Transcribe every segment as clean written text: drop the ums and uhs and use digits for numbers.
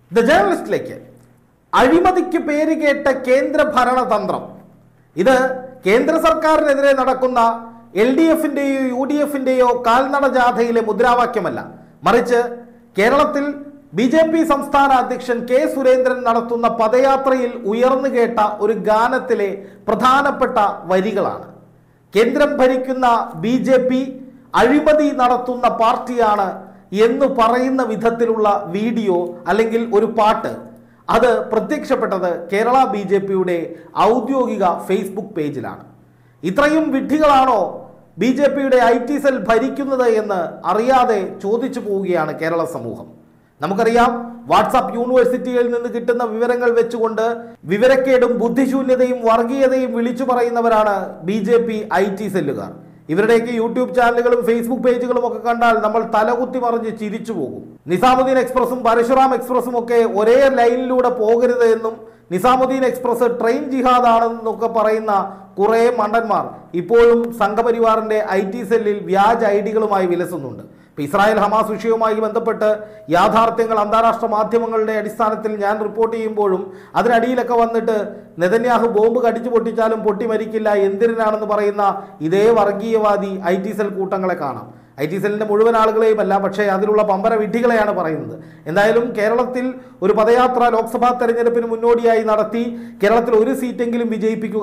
The ജേർണലിസ്റ്റിലേക്ക് അഴിമതിക്ക് പേര് കേട്ട കേന്ദ്ര ഭരണതന്ത്രം. ഇത് കേന്ദ്ര സർക്കാരിനെതിരെ നടക്കുന്ന LDFന്റെയോ UDFന്റെയോ കാൽനട ജാഥയിലെ മുദ്രാവാക്യമല്ല, മറിച്ച് കേരളത്തിൽ BJP സംസ്ഥാന അധ്യക്ഷൻ K. സുരേന്ദ്രൻ നടത്തുന്ന പദയാത്രയിൽ ഉയർന്നു കേട്ട ഒരു ഗാനത്തിലെ പ്രധാനപ്പെട്ട വരികളാണ്. കേന്ദ്രം ഭരിക്കുന്ന BJP അഴിമതി നടത്തുന്ന പാർട്ടിയാണ് എന്ന് പറയുന്ന വിധത്തിലുള്ള വീഡിയോ അല്ലെങ്കിൽ ഒരു പാട്ട് അത് പ്രത്യക്ഷപ്പെട്ടത് കേരള BJPയുടെ ഔദ്യോഗിക ഫേസ്ബുക്ക് പേജിലാണ്. ഇത്രയും വിഡ്ഢികളാണോ BJPയുടെ IT സെൽ ഭരിക്കുന്നത് എന്ന് അറിയാതെ ചോദിച്ചു പോവുകയാണ് കേരള സമൂഹം. നമുക്കറിയാം, വാട്സാപ്പ് യൂണിവേഴ്സിറ്റിയിൽ നിന്ന് കിട്ടുന്ന വിവരങ്ങൾ വെച്ചുകൊണ്ട് വിവരക്കേടും ബുദ്ധിശൂന്യതയും വർഗീയതയും വിളിച്ചു പറയുന്നവരാണ് BJP IT സെല്ലുകാർ. ഇവരുടെയൊക്കെ യൂട്യൂബ് ചാനലുകളും ഫേസ്ബുക്ക് പേജുകളും ഒക്കെ കണ്ടാൽ നമ്മൾ തലകുത്തി മറിഞ്ഞ് ചിരിച്ചു പോകും. നിസാമുദ്ദീൻ എക്സ്പ്രസും പരശുറാം എക്സ്പ്രസും ഒക്കെ ഒരേ ലൈനിലൂടെ പോകരുത് എന്നും നിസാമുദ്ദീൻ എക്സ്പ്രസ് ട്രെയിൻ ജിഹാദ് ആണെന്നൊക്കെ പറയുന്ന കുറേ മണ്ടന്മാർ ഇപ്പോഴും സംഘപരിവാറിന്റെ IT സെല്ലിൽ വ്യാജ ഐഡികളുമായി വിലസുന്നുണ്ട്. ഇസ്രായേൽ ഹമാസ് വിഷയവുമായി ബന്ധപ്പെട്ട് യാഥാർത്ഥ്യങ്ങൾ അന്താരാഷ്ട്ര മാധ്യമങ്ങളുടെ അടിസ്ഥാനത്തിൽ ഞാൻ റിപ്പോർട്ട് ചെയ്യുമ്പോഴും അതിനടിയിലൊക്കെ വന്നിട്ട് നെതന്യാഹു ബോംബ് കടിച്ചു പൊട്ടിച്ചാലും പൊട്ടി മരിക്കില്ല എന്തിനാണെന്ന് പറയുന്ന ഇതേ വർഗീയവാദി IT സെൽ കൂട്ടങ്ങളെ കാണാം. IT സെല്ലിന്റെ മുഴുവൻ ആളുകളെയും അല്ല, പക്ഷേ അതിലുള്ള പമ്പര വിഡ്ഢികളെയാണ് പറയുന്നത്. എന്തായാലും കേരളത്തിൽ ഒരു പദയാത്ര ലോക്സഭാ തെരഞ്ഞെടുപ്പിന് മുന്നോടിയായി നടത്തി കേരളത്തിൽ ഒരു സീറ്റെങ്കിലും വിജയിപ്പിക്കുക,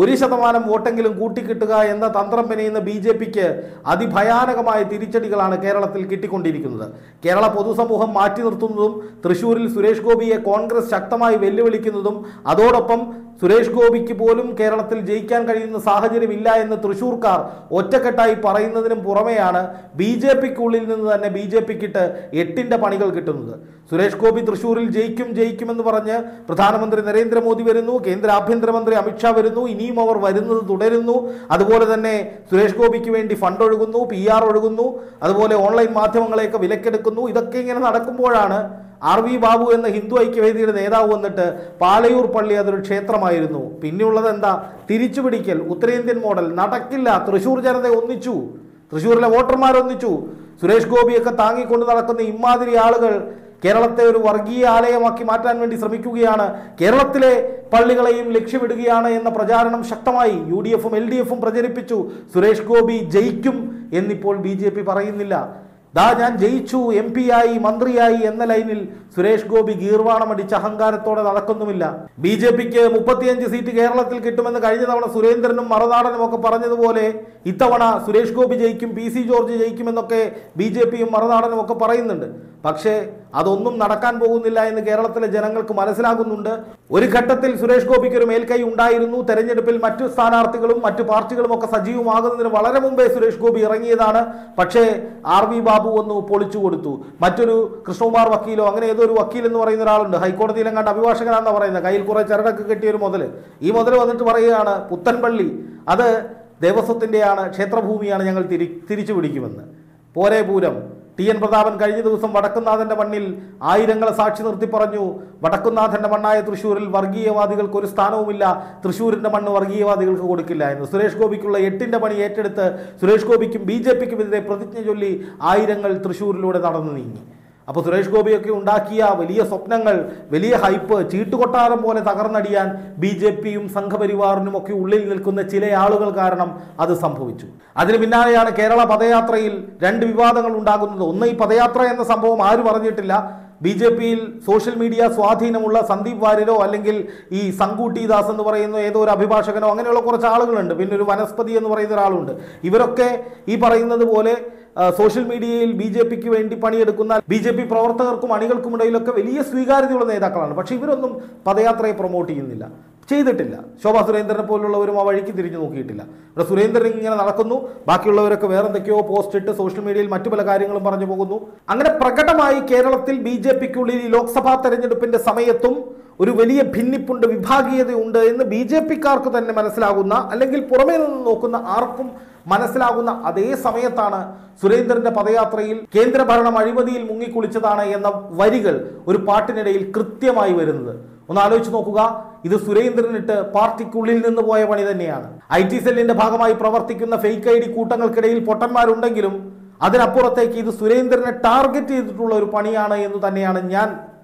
1% വോട്ടെങ്കിലും കൂട്ടിക്കിട്ടുക എന്ന തന്ത്രം മെനയുന്ന BJPക്ക് അതിഭയാനകമായ തിരിച്ചടികളാണ് കേരളത്തിൽ കിട്ടിക്കൊണ്ടിരിക്കുന്നത്. കേരള പൊതുസമൂഹം മാറ്റി നിർത്തുന്നതും തൃശ്ശൂരിൽ സുരേഷ് ഗോപിയെ കോൺഗ്രസ് ശക്തമായി വെല്ലുവിളിക്കുന്നതും അതോടൊപ്പം സുരേഷ് ഗോപിക്ക് പോലും കേരളത്തിൽ ജയിക്കാൻ കഴിയുന്ന സാഹചര്യമില്ല എന്ന് തൃശ്ശൂർക്കാർ ഒറ്റക്കെട്ടായി പറയുന്നതിനും പുറമെയാണ് BJPക്കുള്ളിൽ നിന്ന് തന്നെ BJPക്കിട്ട് 8ന്റെ പണികൾ കിട്ടുന്നത്. സുരേഷ് ഗോപി തൃശ്ശൂരിൽ ജയിക്കുമെന്ന് പറഞ്ഞ് പ്രധാനമന്ത്രി നരേന്ദ്രമോദി വരുന്നു, കേന്ദ്ര ആഭ്യന്തരമന്ത്രി അമിത്ഷാ വരുന്നു, ഇനിയും അവർ വരുന്നത് തുടരുന്നു. അതുപോലെ തന്നെ സുരേഷ് ഗോപിക്ക് വേണ്ടി ഫണ്ട് ഒഴുകുന്നു, PR ഒഴുകുന്നു, അതുപോലെ ഓൺലൈൻ മാധ്യമങ്ങളെയൊക്കെ വിലക്കെടുക്കുന്നു. ഇതൊക്കെ ഇങ്ങനെ നടക്കുമ്പോഴാണ് RV ബാബു എന്ന ഹിന്ദു ഐക്യവേദിയുടെ നേതാവ് വന്നിട്ട് പാലയൂർ പള്ളി അതൊരു ക്ഷേത്രമായിരുന്നു, പിന്നെയുള്ളത് എന്താ തിരിച്ചുപിടിക്കൽ, ഉത്തരേന്ത്യൻ മോഡൽ നടക്കില്ല, തൃശ്ശൂർ ജനത ഒന്നിച്ചു, തൃശ്ശൂരിലെ വോട്ടർമാർ ഒന്നിച്ചു, സുരേഷ് ഗോപിയൊക്കെ താങ്ങിക്കൊണ്ട് നടക്കുന്ന ഇമാതിരി ആളുകൾ കേരളത്തെ ഒരു വർഗീയ ആലയമാക്കി മാറ്റാൻ വേണ്ടി ശ്രമിക്കുകയാണ്, കേരളത്തിലെ പള്ളികളെയും ലക്ഷ്യമിടുകയാണ് എന്ന പ്രചാരണം ശക്തമായി UDFും LDFും പ്രചരിപ്പിച്ചു. സുരേഷ് ഗോപി ജയിക്കും എന്നിപ്പോൾ BJP പറയുന്നില്ല. ഞാൻ ജയിച്ചു, MP ആയി, മന്ത്രിയായി എന്ന ലൈനിൽ സുരേഷ് ഗോപി ഗീർവാണമടിച്ച് അഹങ്കാരത്തോടെ നടക്കുന്നുമില്ല. BJPക്ക് 35 സീറ്റ് കേരളത്തിൽ കിട്ടുമെന്ന് കഴിഞ്ഞ തവണ സുരേന്ദ്രനും മറുനാടനും ഒക്കെ പറഞ്ഞതുപോലെ ഇത്തവണ സുരേഷ് ഗോപി ജയിക്കും, PC ജോർജ് ജയിക്കുമെന്നൊക്കെ BJPയും മറുനാടനും ഒക്കെ പറയുന്നുണ്ട്. പക്ഷേ അതൊന്നും നടക്കാൻ പോകുന്നില്ല എന്ന് കേരളത്തിലെ ജനങ്ങൾക്ക് മനസ്സിലാകുന്നുണ്ട്. ഒരു ഘട്ടത്തിൽ സുരേഷ് ഗോപിക്ക് ഒരു മേൽക്കൈ ഉണ്ടായിരുന്നു. തെരഞ്ഞെടുപ്പിൽ മറ്റു സ്ഥാനാർത്ഥികളും മറ്റു പാർട്ടികളും ഒക്കെ സജീവമാകുന്നതിന് വളരെ മുമ്പേ സുരേഷ് ഗോപി ഇറങ്ങിയതാണ്. പക്ഷേ RV ബാബു ഒന്ന് പൊളിച്ചു കൊടുത്തു. മറ്റൊരു കൃഷ്ണകുമാർ വക്കീലോ അങ്ങനെ ഏതോ ഒരു വക്കീൽ എന്ന് പറയുന്ന ഒരാളുണ്ട്, ഹൈക്കോടതിയിലെങ്ങാണ്ട് അഭിഭാഷകനാണെന്ന് പറയുന്നത്, കയ്യിൽ കുറെ ചരടൊക്കെ കെട്ടിയ ഒരു മുതൽ. ഈ മുതൽ വന്നിട്ട് പറയുകയാണ് പുത്തൻപള്ളി അത് ദേവസ്വത്തിൻ്റെയാണ്, ക്ഷേത്രഭൂമിയാണ്, ഞങ്ങൾ തിരിച്ചു പിടിക്കുമെന്ന്. പോരെ പൂരം. TN പ്രതാപൻ കഴിഞ്ഞ ദിവസം വടക്കുന്നാഥന്റെ മണ്ണിൽ ആയിരങ്ങളെ സാക്ഷി നിർത്തി പറഞ്ഞു, വടക്കുന്നാഥന്റെ മണ്ണായ തൃശ്ശൂരിൽ വർഗീയവാദികൾക്ക് ഒരു സ്ഥാനവുമില്ല, തൃശ്ശൂരിന്റെ മണ്ണ് വർഗീയവാദികൾക്ക് കൊടുക്കില്ല എന്ന്. സുരേഷ് ഗോപിക്കുള്ള 8ന്റെ പണി ഏറ്റെടുത്ത് സുരേഷ് ഗോപിക്കും BJPക്കുമെതിരെ പ്രതിജ്ഞ ചൊല്ലി ആയിരങ്ങൾ തൃശ്ശൂരിലൂടെ നടന്നു നീങ്ങി. അപ്പോൾ സുരേഷ് ഗോപിയൊക്കെ ഉണ്ടാക്കിയ വലിയ സ്വപ്നങ്ങൾ, വലിയ ഹൈപ്പ് ചീട്ടുകൊട്ടാരം പോലെ തകർന്നടിയാൻ BJPയും സംഘപരിവാറിനും ഒക്കെ ഉള്ളിൽ നിൽക്കുന്ന ചില ആളുകൾ കാരണം അത് സംഭവിച്ചു. അതിന് പിന്നാലെയാണ് കേരള പദയാത്രയിൽ 2 വിവാദങ്ങൾ ഉണ്ടാകുന്നത്. ഒന്ന്, ഈ പദയാത്ര എന്ന സംഭവം ആരും പറഞ്ഞിട്ടില്ല. BJPയിൽ സോഷ്യൽ മീഡിയ സ്വാധീനമുള്ള സന്ദീപ് വാര്യരോ അല്ലെങ്കിൽ ഈ സങ്കൂട്ടി ദാസ് എന്ന് പറയുന്ന ഏതോ ഒരു അഭിഭാഷകനോ അങ്ങനെയുള്ള കുറച്ച് ആളുകളുണ്ട്, പിന്നെ ഒരു വനസ്പതി എന്ന് പറയുന്ന ഒരാളുണ്ട്. ഇവരൊക്കെ ഈ പറയുന്നത് പോലെ സോഷ്യൽ മീഡിയയിൽ BJPക്ക് വേണ്ടി പണിയെടുക്കുന്ന BJP പ്രവർത്തകർക്കും അണികൾക്കും ഇടയിലൊക്കെ വലിയ സ്വീകാര്യതയുള്ള നേതാക്കളാണ്. പക്ഷെ ഇവരൊന്നും പദയാത്രയെ പ്രൊമോട്ട് ചെയ്തിട്ടില്ല. ശോഭാ സുരേന്ദ്രനെ പോലുള്ളവരും ആ വഴിക്ക് തിരിഞ്ഞു നോക്കിയിട്ടില്ല. ഇവിടെ സുരേന്ദ്രൻ ഇങ്ങനെ നടക്കുന്നു, ബാക്കിയുള്ളവരൊക്കെ വേറെ എന്തൊക്കെയോ പോസ്റ്റ് ഇട്ട് സോഷ്യൽ മീഡിയയിൽ മറ്റു പല കാര്യങ്ങളും പറഞ്ഞു പോകുന്നു. അങ്ങനെ പ്രകടമായി കേരളത്തിൽ BJPക്കുള്ളിൽ ലോക്സഭാ തെരഞ്ഞെടുപ്പിന്റെ സമയത്തും ഒരു വലിയ ഭിന്നിപ്പുണ്ട്, വിഭാഗീയതയുണ്ട് എന്ന് BJPക്കാർക്ക് തന്നെ മനസ്സിലാകുന്ന, അല്ലെങ്കിൽ പുറമേ നിന്ന് നോക്കുന്ന ആർക്കും മനസ്സിലാകുന്ന അതേ സമയത്താണ് സുരേന്ദ്രന്റെ പദയാത്രയിൽ കേന്ദ്രഭരണം അഴിമതിയിൽ മുങ്ങിക്കുളിച്ചതാണ് എന്ന വരികൾ ഒരു പാട്ടിനിടയിൽ കൃത്യമായി വരുന്നത്. ഒന്ന് ആലോചിച്ച് നോക്കുക. ഇത് സുരേന്ദ്രനിട്ട് പാർട്ടിക്കുള്ളിൽ നിന്ന് പോയ പണി തന്നെയാണ്. IT സെല്ലിന്റെ ഭാഗമായി പ്രവർത്തിക്കുന്ന ഫേക്ക് ID കൂട്ടങ്ങൾക്കിടയിൽ പൊട്ടന്മാരുണ്ടെങ്കിലും അതിനപ്പുറത്തേക്ക് ഇത് സുരേന്ദ്രനെ ടാർഗറ്റ് ചെയ്തിട്ടുള്ള ഒരു പണിയാണ് എന്ന് തന്നെയാണ് ഞാൻ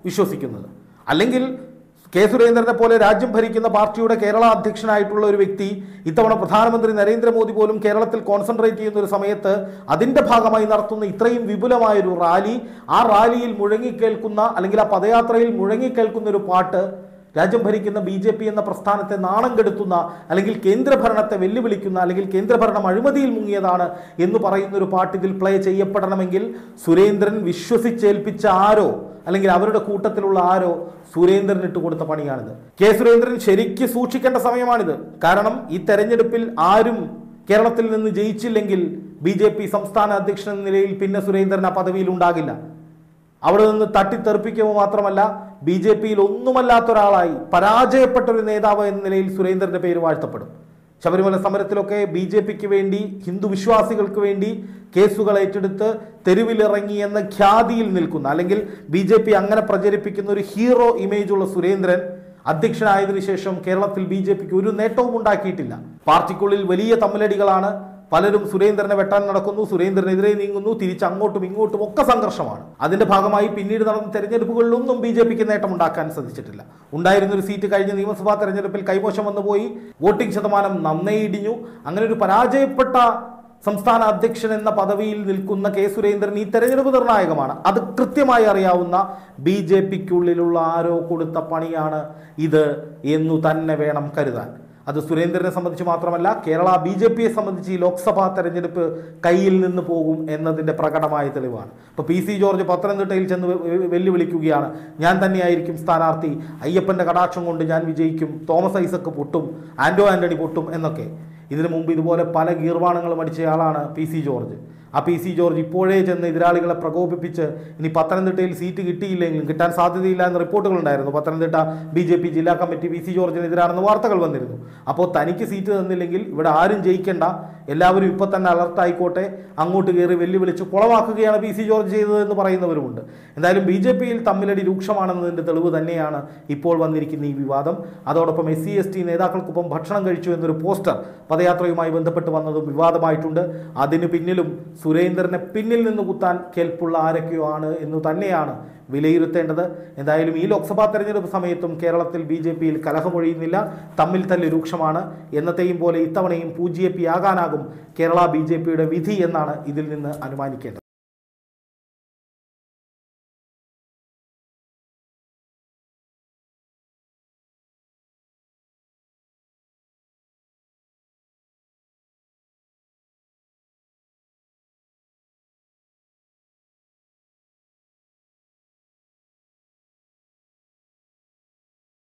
വിശ്വസിക്കുന്നത്. അല്ലെങ്കിൽ കെ സുരേന്ദ്രനെ പോലെ രാജ്യം ഭരിക്കുന്ന പാർട്ടിയുടെ കേരള അധ്യക്ഷനായിട്ടുള്ള ഒരു വ്യക്തി ഇത്തവണ പ്രധാനമന്ത്രി നരേന്ദ്രമോദി പോലും കേരളത്തിൽ കോൺസെൻട്രേറ്റ് ചെയ്യുന്ന ഒരു സമയത്ത് അതിൻ്റെ ഭാഗമായി നടത്തുന്ന ഇത്രയും വിപുലമായൊരു റാലി, ആ റാലിയിൽ മുഴങ്ങിക്കേൾക്കുന്ന അല്ലെങ്കിൽ ആ പദയാത്രയിൽ മുഴങ്ങിക്കേൾക്കുന്ന ഒരു പാട്ട് രാജ്യം ഭരിക്കുന്ന BJP എന്ന പ്രസ്ഥാനത്തെ നാണം കെടുത്തുന്ന, അല്ലെങ്കിൽ കേന്ദ്രഭരണത്തെ വെല്ലുവിളിക്കുന്ന, അല്ലെങ്കിൽ കേന്ദ്രഭരണം അഴിമതിയിൽ മുങ്ങിയതാണ് എന്ന് പറയുന്ന ഒരു പാട്ട് ഇതിൽ പ്ലേ ചെയ്യപ്പെടണമെങ്കിൽ സുരേന്ദ്രൻ വിശ്വസിച്ചേൽപ്പിച്ച ആരോ അല്ലെങ്കിൽ അവരുടെ കൂട്ടത്തിലുള്ള ആരോ സുരേന്ദ്രൻ ഇട്ട് കൊടുത്ത പണിയാണിത്. കെ സുരേന്ദ്രൻ ശരിക്ക് സൂക്ഷിക്കേണ്ട സമയമാണിത്. കാരണം ഈ തെരഞ്ഞെടുപ്പിൽ ആരും കേരളത്തിൽ നിന്ന് ജയിച്ചില്ലെങ്കിൽ BJP സംസ്ഥാന അധ്യക്ഷൻ എന്ന നിലയിൽ പിന്നെ സുരേന്ദ്രൻ ആ പദവിയിൽ ഉണ്ടാകില്ല. അവിടെ നിന്ന് തട്ടിത്തെറിപ്പിക്കുക മാത്രമല്ല, BJPയിൽ ഒന്നുമല്ലാത്ത ഒരാളായി പരാജയപ്പെട്ട ഒരു നേതാവ് എന്ന നിലയിൽ സുരേന്ദ്രന്റെ പേര് വാഴ്ത്തപ്പെടും. ശബരിമല സമരത്തിലൊക്കെ BJPക്ക് വേണ്ടി, ഹിന്ദു വിശ്വാസികൾക്ക് വേണ്ടി കേസുകൾ ഏറ്റെടുത്ത് തെരുവിലിറങ്ങി എന്ന ഖ്യാതിയിൽ നിൽക്കുന്ന, അല്ലെങ്കിൽ BJP അങ്ങനെ പ്രചരിപ്പിക്കുന്ന ഒരു ഹീറോ ഇമേജുള്ള സുരേന്ദ്രൻ അധ്യക്ഷനായതിനു ശേഷം കേരളത്തിൽ BJPക്ക് ഒരു നേട്ടവും ഉണ്ടാക്കിയിട്ടില്ല. പാർട്ടിക്കുള്ളിൽ വലിയ തമ്മിലടികളാണ്. പലരും സുരേന്ദ്രനെ വെട്ടാൻ നടക്കുന്നു, സുരേന്ദ്രനെതിരെ നീങ്ങുന്നു, തിരിച്ചങ്ങോട്ടും ഇങ്ങോട്ടും ഒക്കെ സംഘർഷമാണ്. അതിന്റെ ഭാഗമായി പിന്നീട് നടന്ന തെരഞ്ഞെടുപ്പുകളിലൊന്നും BJPക്ക് നേട്ടമുണ്ടാക്കാൻ സാധിച്ചിട്ടില്ല. ഉണ്ടായിരുന്നൊരു സീറ്റ് കഴിഞ്ഞ നിയമസഭാ തെരഞ്ഞെടുപ്പിൽ കൈമോശം വന്നുപോയി, വോട്ടിംഗ് ശതമാനം നന്നേ ഇടിഞ്ഞു. അങ്ങനെ ഒരു പരാജയപ്പെട്ട സംസ്ഥാന അധ്യക്ഷൻ എന്ന പദവിയിൽ നിൽക്കുന്ന കെ സുരേന്ദ്രൻ ഈ തെരഞ്ഞെടുപ്പ് നിർണായകമാണ്. അത് കൃത്യമായി അറിയാവുന്ന BJPക്കുള്ളിലുള്ള ആരോ കൊടുത്ത പണിയാണ് ഇത് എന്നു തന്നെ വേണം കരുതാൻ. അത് സുരേന്ദ്രനെ സംബന്ധിച്ച് മാത്രമല്ല, കേരള BJPയെ സംബന്ധിച്ച് ഈ ലോക്സഭാ തെരഞ്ഞെടുപ്പ് കയ്യിൽ നിന്ന് പോകും എന്നതിൻ്റെ പ്രകടമായ തെളിവാണ്. ഇപ്പോൾ PC ജോർജ് പത്തനംതിട്ടയിൽ ചെന്ന് വെല്ലുവിളിക്കുകയാണ്, ഞാൻ തന്നെയായിരിക്കും സ്ഥാനാർത്ഥി, അയ്യപ്പൻ്റെ കടാക്ഷം കൊണ്ട് ഞാൻ വിജയിക്കും, തോമസ് ഐസക്ക് പൊട്ടും, ആൻ്റണി പൊട്ടും എന്നൊക്കെ. ഇതിനു മുമ്പ് ഇതുപോലെ പല ഗീർവാണങ്ങളും അടിച്ചയാളാണ് PC ജോർജ്. ആ PC ജോർജ് ഇപ്പോഴേ ചെന്ന് എതിരാളികളെ പ്രകോപിപ്പിച്ച് ഇനി പത്തനംതിട്ടയിൽ സീറ്റ് കിട്ടിയില്ലെങ്കിലും, കിട്ടാൻ സാധ്യതയില്ല എന്ന റിപ്പോർട്ടുകളുണ്ടായിരുന്നു. പത്തനംതിട്ട BJP ജില്ലാ കമ്മിറ്റി PC ജോർജിനെതിരാണെന്ന് വാർത്തകൾ വന്നിരുന്നു. അപ്പോൾ തനിക്ക് സീറ്റ് തന്നില്ലെങ്കിൽ ഇവിടെ ആരും ജയിക്കേണ്ട, എല്ലാവരും ഇപ്പോൾ തന്നെ അലർട്ടായിക്കോട്ടെ, അങ്ങോട്ട് കയറി വെല്ലുവിളിച്ച് കുളമാക്കുകയാണ് PC ജോർജ് ചെയ്തതെന്ന് പറയുന്നവരുമുണ്ട്. എന്തായാലും BJPയിൽ തമ്മിലടി രൂക്ഷമാണെന്നതിൻ്റെ തെളിവ് തന്നെയാണ് ഇപ്പോൾ വന്നിരിക്കുന്ന ഈ വിവാദം. അതോടൊപ്പം SC/ST നേതാക്കൾക്കൊപ്പം ഭക്ഷണം കഴിച്ചു എന്നൊരു പോസ്റ്റർ പദയാത്രയുമായി ബന്ധപ്പെട്ട് വന്നതും വിവാദമായിട്ടുണ്ട്. അതിന് പിന്നിലും സുരേന്ദ്രനെ പിന്നിൽ നിന്ന് കുത്താൻ കേൾപ്പുള്ള ആരൊക്കെയോ ആണ് എന്ന് തന്നെയാണ് വിലയിരുത്തേണ്ടത്. എന്തായാലും ഈ ലോക്സഭാ തെരഞ്ഞെടുപ്പ് സമയത്തും കേരളത്തിൽ BJPയിൽ കലഹമൊഴിയുന്നില്ല, തമ്മിൽ തല്ല് രൂക്ഷമാണ്. എന്നത്തെയും പോലെ ഇത്തവണയും പൂജ്യപ്പി ആകാനാകും കേരള BJPയുടെ വിധി എന്നാണ് ഇതിൽ നിന്ന് അനുമാനിക്കേണ്ടത്.